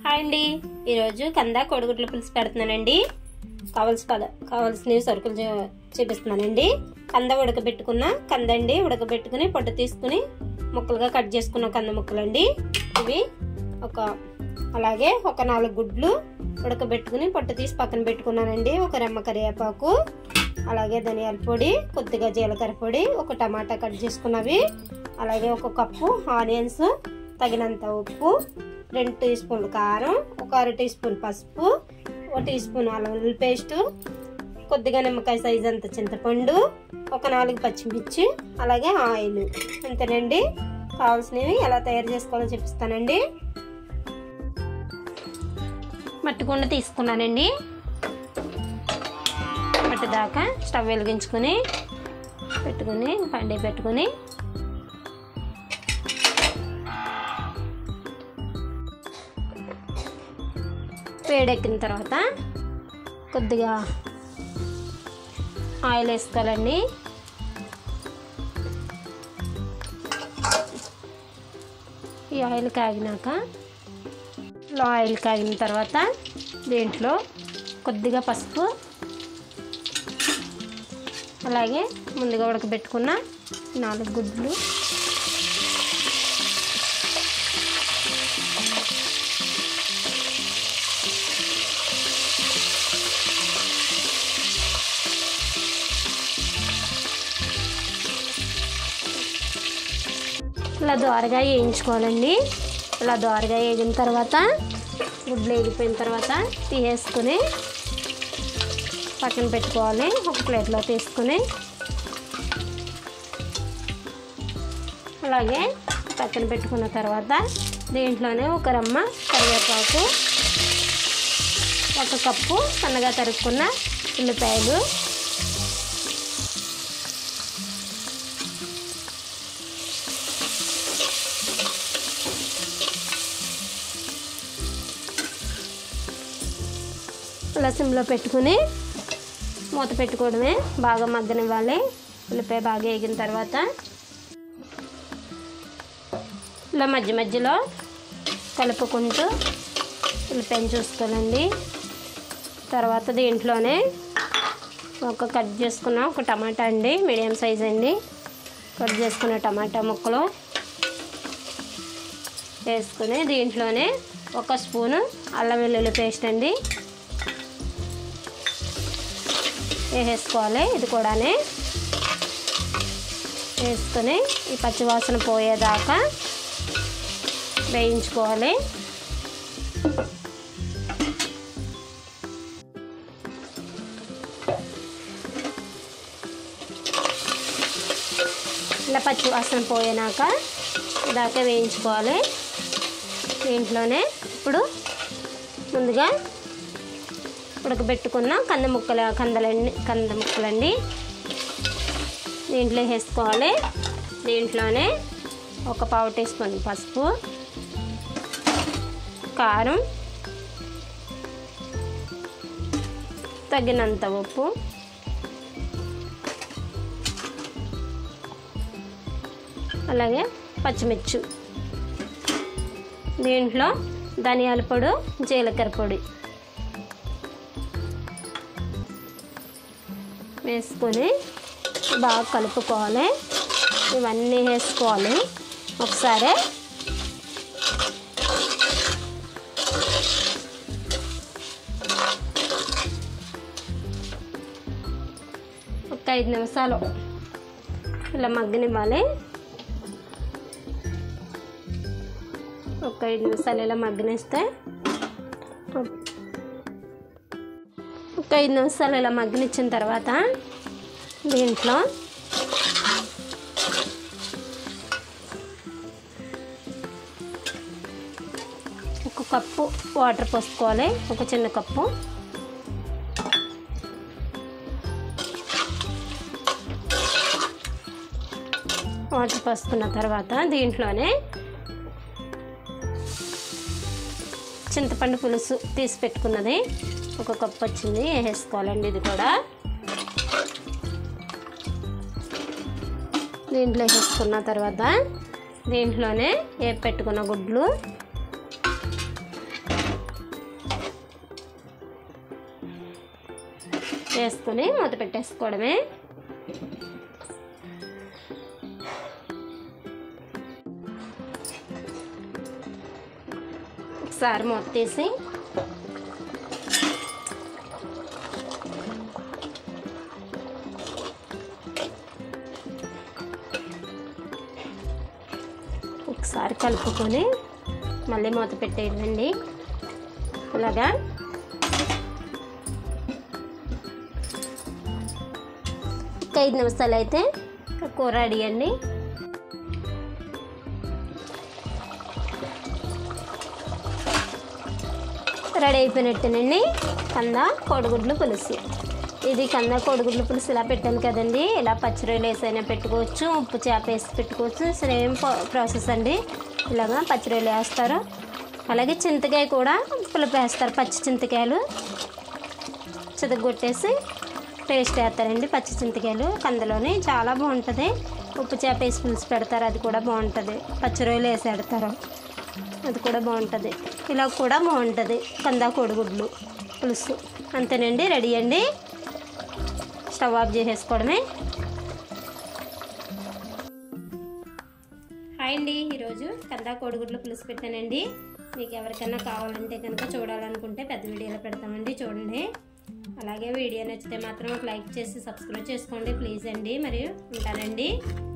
Hi అండి, ఈరోజు కంద కోడిగుడ్ల పులుసు పెడుతున్నానండి. కావాల్సిన సరుకులు చూపిస్తున్నానండి. కంద ఉడకబెట్టుకున్న కందండి, ఉడకబెట్టుకుని పొట్టు తీసుకుని ముక్కలుగా కట్ చేసుకున్న కంద ముక్కలండి ఇవి. అలాగే ఒక 4 గుడ్లు ఉడకబెట్టుకుని పొట్టు తీసి పక్కన పెట్టుకున్నానండి. ఒక రెమ్మ కరివేపాకు, అలాగే ధనియాల పొడి, కొద్దిగా జీలకర్ర పొడి, ఒక టమాటా కట్ చేసుకున్నవి, అలాగే ఒక కప్పు ఆనియన్స్, తగినంత ఉప్పు, 2 టీ స్పూన్లు కారం, ఒక 1/2 టీ స్పూన్ పసుపు, 1 టీ స్పూన్ అల్లం వెల్లుల్లి పేస్టు, కొద్దిగా నిమ్మకాయ సైజ్ అంత చింతపండు, ఒక 4 పచ్చిమిర్చి, అలాగే ఆయిల్. అంతేనండి. కావాల్సినవి ఎలా తయారు చేసుకోవాలో చూపిస్తానండి. మట్టి కుండ తీసుకున్నానండి. మట్టి దాకా స్టవ్ వెలిగించుకొని పెట్టుకుని వేడెక్కిన తర్వాత కొద్దిగా ఆయిల్ వేసుకోవాలండి. ఈ ఆయిల్ కాగిన తర్వాత దీంట్లో కొద్దిగా పసుపు, అలాగే ముందుగా ఉడకబెట్టుకున్న 4 గుడ్లు, ఇలా దోరగా వేయించుకోవాలండి. ఇలా దోరగా వేగిన తర్వాత గుడ్లు వేగిపోయిన తర్వాత తీసేసుకుని పక్కన పెట్టుకోవాలి. ఒక ప్లేట్లో తీసుకుని అలాగే పక్కన పెట్టుకున్న తర్వాత దీంట్లోనే ఒక రెమ్మ కరివేపాకు, 1 కప్పు సన్నగా తరుక్కున్న ఉల్లిపాయలు, ఇలా సిమ్లో పెట్టుకుని మూత పెట్టుకోవడమే. బాగా మగ్గనివ్వాలి. ఉల్లిపాయ బాగా వేగిన తర్వాత ఇలా మధ్యలో కలుపుకుంటూ ఉల్లిపాయను చూసుకోవాలండి. తర్వాత దీంట్లోనే కట్ చేసుకున్న ఒక టమాటా అండి, మీడియం సైజ్ అండి, కట్ చేసుకున్న టమాటా ముక్కలు వేసుకుని దీంట్లోనే 1 స్పూను అల్లం వెల్లుల్లి పేస్ట్ అండి వేసుకోవాలి. ఇది కూడా వేసుకొని ఈ పచ్చివాసన పోయేదాకా వేయించుకోవాలి. ఇలా పచ్చివాసన పోయేనాక దాకా వేయించుకోవాలి. దీంట్లోనే ఇప్పుడు ముందుగా ఉడకబెట్టుకున్న కంద ముక్కలండి దీంట్లో వేసుకోవాలి. దీంట్లోనే ఒక 1/4 టీ స్పూన్ పసుపు, కారం, తగినంత ఉప్పు, అలాగే పచ్చిమిర్చి, దీంట్లో ధనియాల పొడి, జీలకర్ర పొడి వేసుకొని బాగా కలుపుకోవాలి. ఇవన్నీ వేసుకోవాలి ఒకసారి. ఒక 5 నిమిషాలు ఇలా మగ్గనివ్వాలి. ఒక 5 నిమిషాలు ఇలా మగ్గనిస్తే ఒక 5 నిమిషాలు ఇలా మగ్గనిచ్చిన తర్వాత దీంట్లో ఒక కప్పు వాటర్ పోసుకోవాలి. ఒక చిన్న కప్పు వాటర్ పోసుకున్న తర్వాత దీంట్లోనే చింతపండు పులుసు తీసి పెట్టుకున్నది 1 కప్పు వచ్చింది వేసుకోవాలండి. ఇది కూడా దీంట్లో వేసుకున్న తర్వాత దీంట్లోనే వేపి పెట్టుకున్న గుడ్లు, వేసుకొని మూత పెట్టేసుకోవడమే. ఒకసారి మూత తీసి ఒకసారి కలుపుకొని మళ్ళీ మూత పెట్టేయండి. ఇలాగా ఒక 5 నిమిషాలు అయితే కూర రెడీ అండి. రెడీ అయిపోయినట్టేనండి కంద కోడిగుడ్లు పులుసు. ఇది కంద కోడిగుడ్లు పులుసు ఇలా పెట్టాను కదండి. ఇలా పచ్చి రొయ్యలు వేసైనా పెట్టుకోవచ్చు, ఉప్పు చేప వేసి పెట్టుకోవచ్చు. సేమ్ ప్రాసెస్ అండి. ఇలాగా పచ్చి రొయ్యలు వేస్తారు, అలాగే చింతకాయ కూడా పులుపు వేస్తారు. పచ్చి చింతకాయలు చితగొట్టేసి పేస్ట్ వేస్తారండి. పచ్చి చింతకాయలు కందలోని చాలా బాగుంటుంది. ఉప్పు చేప వేసి పులుసు పెడతారు, అది కూడా బాగుంటుంది. పచ్చి రొయ్యలు వేసి పెడతారు, అది కూడా బాగుంటుంది. ఇలా కూడా బాగుంటుంది కంద కోడిగుడ్లు పులుసు. అంతేనండి, రెడీ అండి. స్టవ్ ఆఫ్ చేసేసుకోవడమే. హాయ్ అండి, ఈరోజు కంద కోడిగుడ్లు పులుసు పెట్టానండి. మీకు ఎవరికైనా కావాలంటే కనుక చూడాలనుకుంటే పెద్ద వీడియోలో పెడతామండి, చూడండి. అలాగే వీడియో నచ్చితే మాత్రం ఒక లైక్ చేసి సబ్స్క్రైబ్ చేసుకోండి ప్లీజ్ అండి. మరియు ఉంటానండి.